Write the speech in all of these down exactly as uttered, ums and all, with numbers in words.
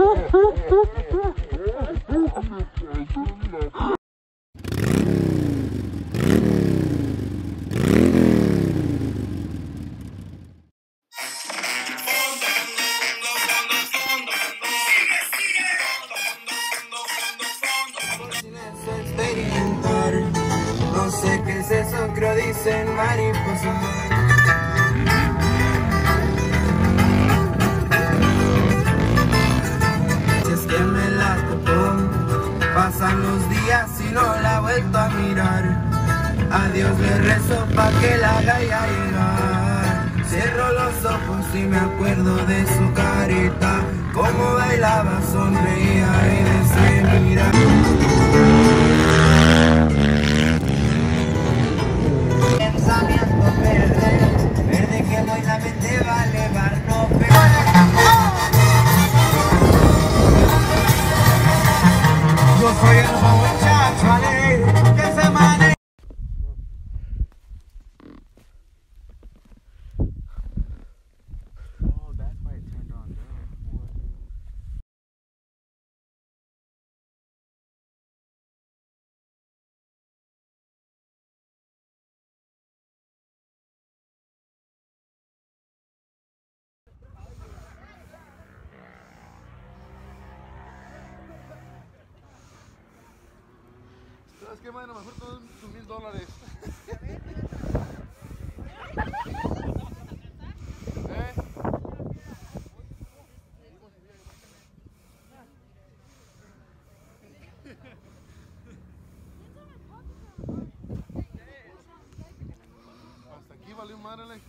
No sé qué es eso, creo dicen mariposa. Si es que me la tocó, pasan los días y no la he vuelto a mirar. A Dios le rezo pa' que la haga ya llegar. Cierro los ojos y me acuerdo de su carita, cómo bailaba, sonreía y decía mira. Pensamiento verde, verde que voy la mente va a elevar, no pero... Yo soy el muchacho alegre que se maneja. Oh, that's why it turned on down. ¿Sabes qué, mano? Mejor todos tus mil dólares. ¿Eh? Hasta aquí valió madre.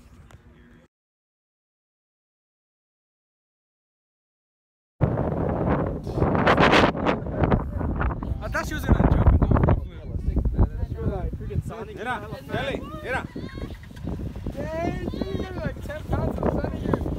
I thought she was gonna jump and go for a flip. She was like freaking Sonic. Mira, dale, mira. Hey, dude, you got like ten pounds of sun in here.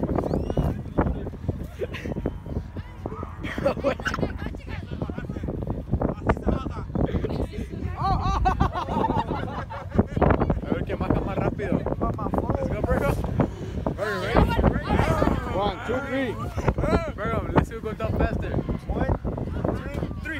A ver quién baja más rápido. Let's go, Virgo. Virgo, ready? One, two, three. Virgo, let's see who goes down faster. One, two, three.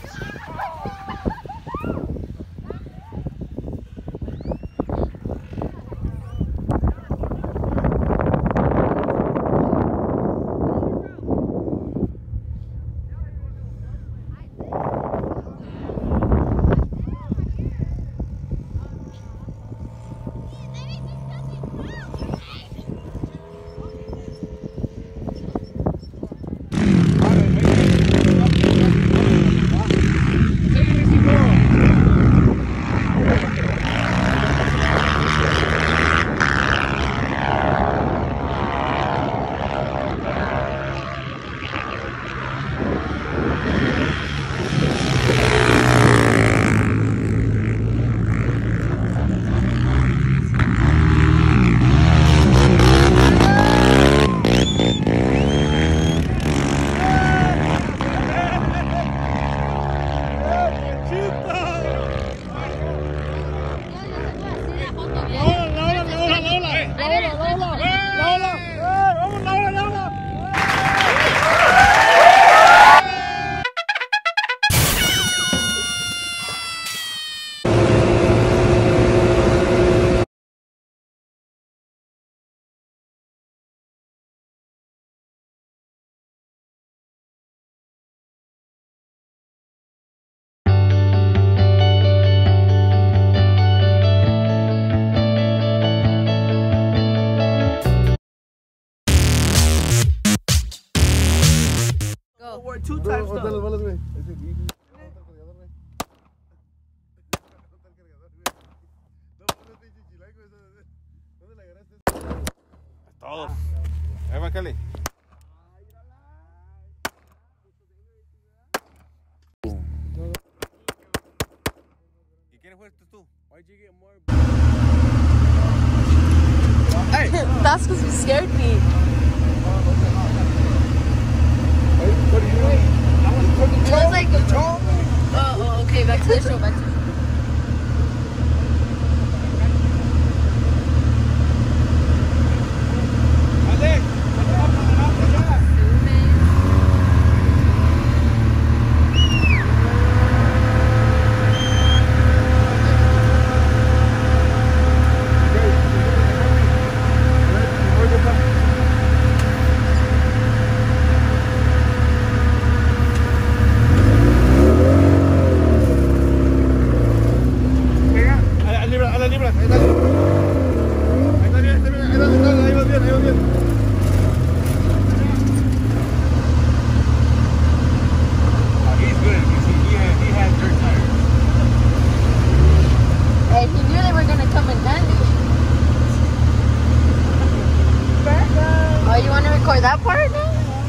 Two times las balas, güey. Todos. Ahí va, Kelly. ¿Y quién fuiste tú? Why'd you get more? Hey! That's because you scared me. What are you doing? It was like, oh, oh, okay, back to the show, back to the show. Alex, that part now?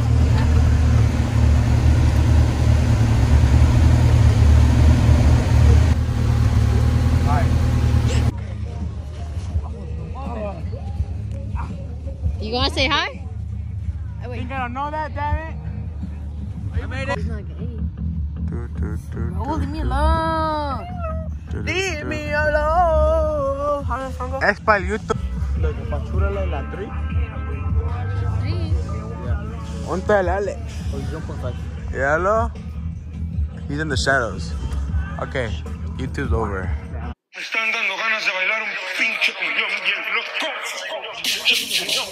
You gonna say hi? Oh, wait. Think I don't know that, damn it? I made it. He's not gay. Oh, leave me alone. Leave me alone. How does the song go? Es para el YouTube. Look, factúrale la three. Three. Yeah. ¿Dónde está el Ale? Oh, he's one point five. Yeah, hello? He's in the shadows. Okay, YouTube's over. Me están dando ganas de bailar un pinche cuyón bien loco.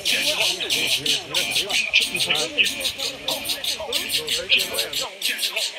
Pinche cuyón bien loco.